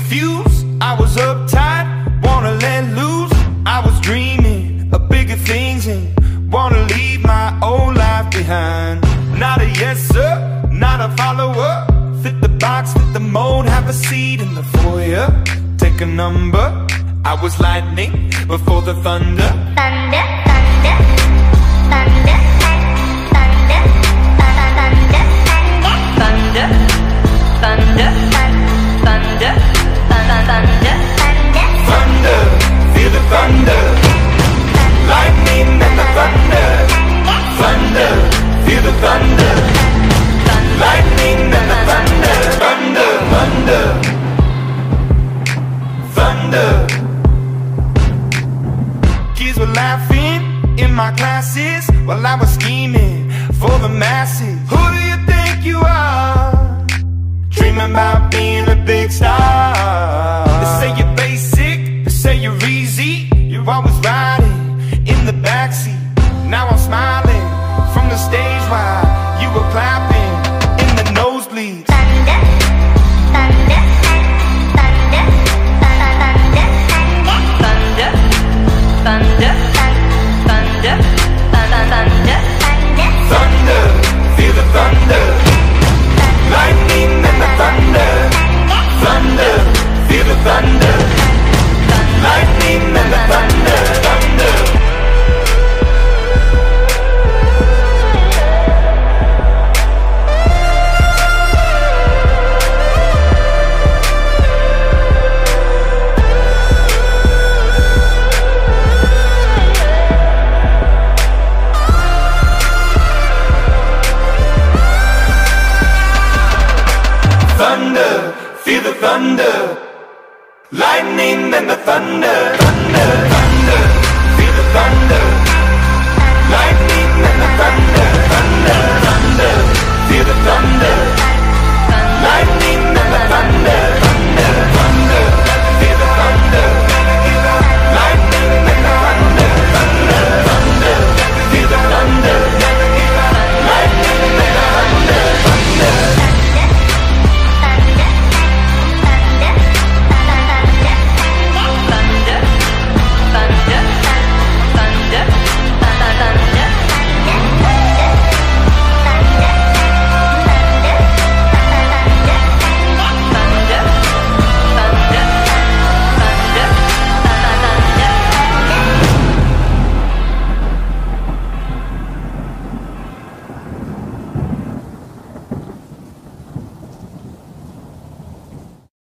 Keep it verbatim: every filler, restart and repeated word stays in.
confused, I was uptight, wanna let loose. I was dreaming of bigger things and wanna leave my old life behind. Not a yes sir, not a follower. Fit the box, fit the mold, have a seat in the foyer. Take a number, I was lightning before the thunder. Thunder, thunder, thunder, thunder, thunder, thunder, thunder, thunder, thunder, thunder, feel the thunder, lightning and the thunder, thunder, feel the thunder, lightning and the thunder, thunder, thunder, thunder. Kids were laughing in my classes while I was scheming for the masses. Who do you think you are? Dreaming about being a big star. They say you're basic, they say you're easy. You're always riding in the backseat. Now I'm smiling from the stage while you were clapping in the nosebleeds. thunder, thunder, thunder, thunder, thunder, thunder, thunder, thunder, thunder, feel the thunder, lightning and the thunder, thunder, feel the thunder, lightning and the thunder, thunder. Thunder, feel the thunder, lightning and the thunder, thunder, thunder, feel the thunder.